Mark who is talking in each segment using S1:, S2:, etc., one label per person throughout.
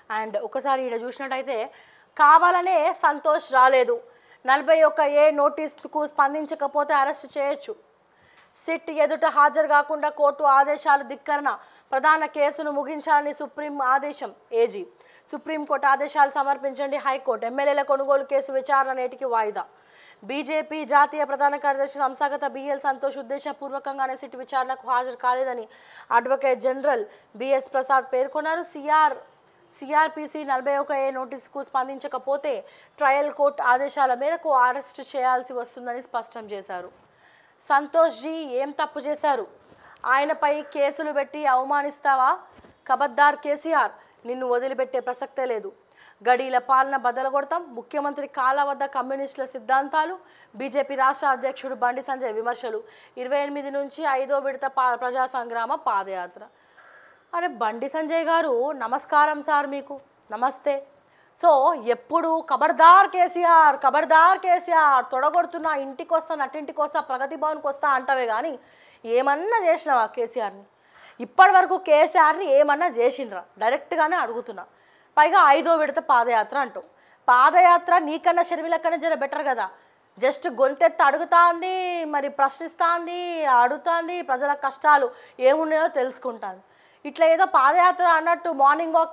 S1: And ఒకసారి ఇక్కడ చూసినట్టయితే కావాలనే సంతోష్ రాలేదు, 41A నోటీసుకు స్పందించకపోతే అరెస్ట్ చేయొచ్చు, సిట్ ఎదుట హాజరు కాకుండా కోర్టు ఆదేశాలు ధిక్కరణ, ప్రధాన కేసును ముగించాలని సుప్రీం ఆదేశం, ఏజీ సుప్రీంకోర్టు ఆదేశాలు సమర్పించండి హైకోర్టు, ఎమ్మెల్యేల కొనుగోలు కేసు విచారణ నేటికి వాయిదా, బీజేపీ జాతీయ ప్రధాన కార్యదర్శి సంస్థాగత బిఎల్ సంతోష్ ఉద్దేశపూర్వకంగానే సిట్ విచారణకు హాజరు కాలేదని అడ్వకేట్ జనరల్ బిఎస్ ప్రసాద్ పేర్కొన్నారు. సిఆర్పిసి 41A నోటీసుకు స్పందించకపోతే ట్రయల్ కోర్టు ఆదేశాల మేరకు అరెస్టు చేయాల్సి వస్తుందని స్పష్టం చేశారు. సంతోష్ జీ ఏం తప్పు చేశారు? ఆయనపై కేసులు పెట్టి అవమానిస్తావా? ఖబర్దార్ కేసీఆర్, నిన్ను వదిలిపెట్టే ప్రసక్తే లేదు. గడీల పాలన బదలగొడతాం, ముఖ్యమంత్రి కాళ్ళ వద్ద కమ్యూనిస్టుల సిద్ధాంతాలు, బీజేపీ రాష్ట్ర అధ్యక్షుడు బండి సంజయ్ విమర్శలు, 28 నుంచి 5వ విడత ప్రజా సంగ్రామ పాదయాత్ర. అరే బండి సంజయ్ గారు నమస్కారం సార్, మీకు నమస్తే. సో ఎప్పుడు ఖబర్దార్ కేసీఆర్ తొడగొడుతున్నా, ఇంటికి వస్తా, నటింటికి వస్తా, ప్రగతి భవన్కి వస్తా అంటవే కానీ ఏమన్నా చేసినావా కేసీఆర్ని? ఇప్పటి వరకు కేసీఆర్ని ఏమన్నా చేసిండ్రా? డైరెక్ట్గానే అడుగుతున్నా. పైగా 5వ విడత పాదయాత్ర అంటావు. పాదయాత్ర నీకన్నా షర్మిల కన్నా జర బెటర్ కదా. జస్ట్ గొంతెత్తి అడుగుతాంది, మరి ప్రశ్నిస్తాంది, అడుగుతాంది, ప్రజల కష్టాలు ఏమున్నాయో తెలుసుకుంటాను. ఇట్లా ఏదో పాదయాత్ర అన్నట్టు మార్నింగ్ వాక్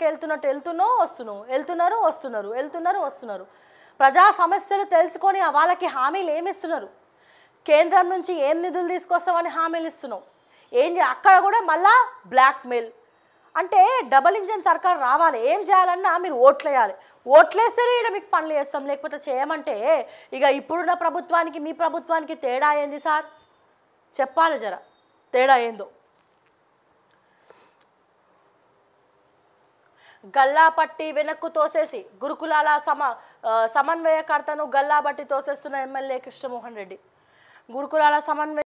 S1: వెళ్తున్నారు వస్తున్నారు. ప్రజా సమస్యలు తెలుసుకొని వాళ్ళకి హామీలు ఏమిస్తున్నారు? కేంద్రం నుంచి ఏం నిధులు తీసుకొస్తామని హామీలు ఇస్తున్నావు. అక్కడ కూడా మళ్ళా బ్లాక్మెయిల్. అంటే డబుల్ ఇంజన్ సర్కార్ రావాలి, ఏం చేయాలన్నా మీరు ఓట్లేయాలి, ఓట్లేస్తేనే ఇక్కడ మీకు పనులు చేస్తాం, లేకపోతే చేయమంటే ఇక ఇప్పుడున్న ప్రభుత్వానికి మీ ప్రభుత్వానికి తేడా ఏంది సార్? చెప్పాలి జర తేడా ఏందో. గల్లాపట్టి వెనక్కు తోసేసి గురుకులాల సమన్వయకర్తను గల్లాపట్టి తోసేస్తున్న ఎమ్మెల్యే కృష్ణమోహన్ రెడ్డి. గురుకులాల సమన్వయ